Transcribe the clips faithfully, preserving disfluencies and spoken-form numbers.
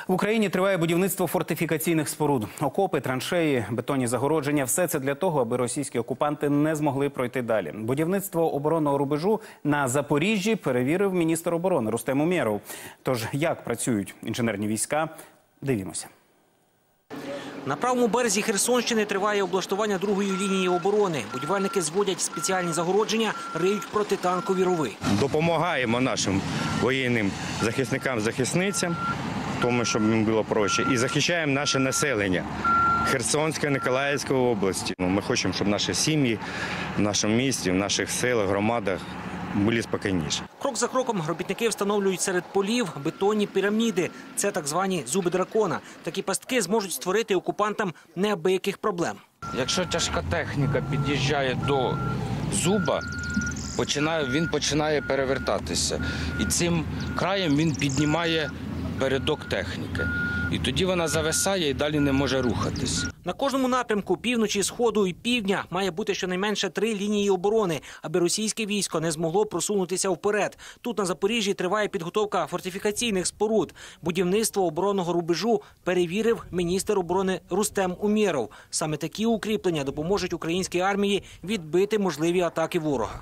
В Україні триває будівництво фортифікаційних споруд. Окопи, траншеї, бетонні загородження – все це для того, аби російські окупанти не змогли пройти далі. Будівництво оборонного рубежу на Запоріжжі перевірив міністр оборони Рустем Умєров. Тож, як працюють інженерні війська – дивімося. На правому березі Херсонщини триває облаштування другої лінії оборони. Будівельники зводять спеціальні загородження, риють протитанкові рови. Допомагаємо нашим воєнним захисникам-захисницям, тому щоб їм було проще, і захищаємо наше населення Херсонської, Миколаївської області. Ми хочемо, щоб наші сім'ї в нашому місті, в наших селах, громадах були спокійніші. Крок за кроком робітники встановлюють серед полів бетонні піраміди. Це так звані зуби дракона. Такі пастки зможуть створити окупантам неабияких проблем. Якщо тяжка техніка під'їжджає до зуба, починає, він починає перевертатися. І цим краєм він піднімає передок техніки. І тоді вона зависає і далі не може рухатись. На кожному напрямку півночі, сходу і півдня має бути щонайменше три лінії оборони, аби російське військо не змогло просунутися вперед. Тут на Запоріжжі триває підготовка фортифікаційних споруд. Будівництво оборонного рубежу перевірив міністр оборони Рустем Умєров. Саме такі укріплення допоможуть українській армії відбити можливі атаки ворога.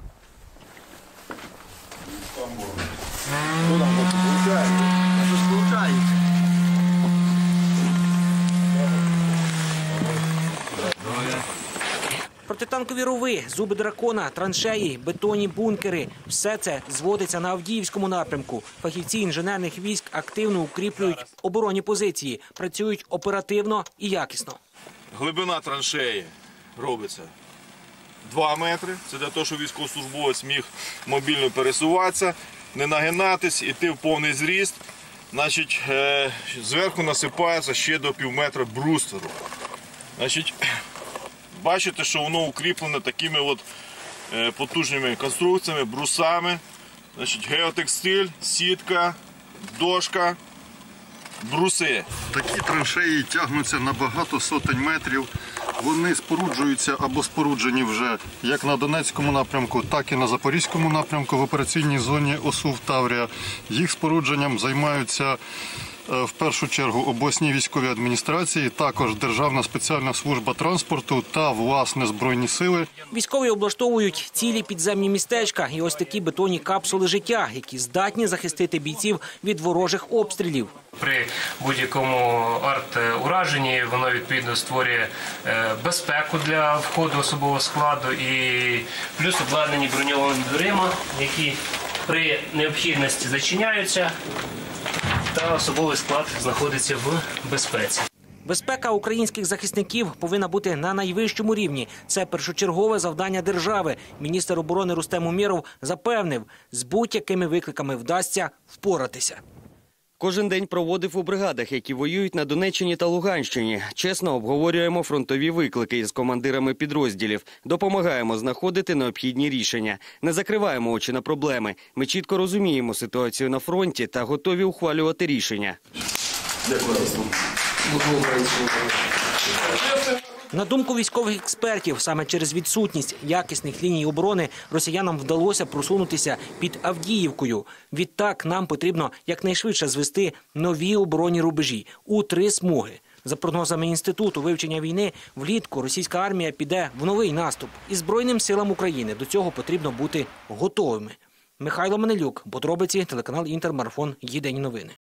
Протитанкові рови, зуби дракона, траншеї, бетонні бункери – все це зводиться на Авдіївському напрямку. Фахівці інженерних військ активно укріплюють оборонні позиції, працюють оперативно і якісно. Глибина траншеї робиться два метри. Це для того, щоб військовослужбовець міг мобільно пересуватися, не нагинатись, іти в повний зріст. Значить, зверху насипається ще до пів метра брустверу. Значить, бачите, що воно укріплене такими от потужними конструкціями, брусами. Значить, геотекстиль, сітка, дошка, бруси. Такі траншеї тягнуться на багато сотень метрів. Вони споруджуються або споруджені вже як на Донецькому напрямку, так і на Запорізькому напрямку в операційній зоні ОСУВ «Таврія». Їх спорудженням займаються в першу чергу обласні військові адміністрації, також Державна спеціальна служба транспорту та, власне, Збройні сили. Військові облаштовують цілі підземні містечка і ось такі бетонні капсули життя, які здатні захистити бійців від ворожих обстрілів. При будь-якому арт-ураженні воно, відповідно, створює безпеку для входу особового складу і плюс обладнані броньованими дверима, які при необхідності зачиняються, та особовий склад знаходиться в безпеці. Безпека українських захисників повинна бути на найвищому рівні. Це першочергове завдання держави. Міністр оборони Рустем Умєров запевнив, з будь-якими викликами вдасться впоратися. Кожен день проводив у бригадах, які воюють на Донеччині та Луганщині. Чесно обговорюємо фронтові виклики із командирами підрозділів. Допомагаємо знаходити необхідні рішення. Не закриваємо очі на проблеми. Ми чітко розуміємо ситуацію на фронті та готові ухвалювати рішення. На думку військових експертів, саме через відсутність якісних ліній оборони росіянам вдалося просунутися під Авдіївкою. Відтак нам потрібно якнайшвидше звести нові оборонні рубежі у три смуги. За прогнозами Інституту вивчення війни, влітку російська армія піде в новий наступ. І Збройним силам України до цього потрібно бути готовими. Михайло Манилюк, подробиці, телеканал «Інтер», марафон «Єдині новини».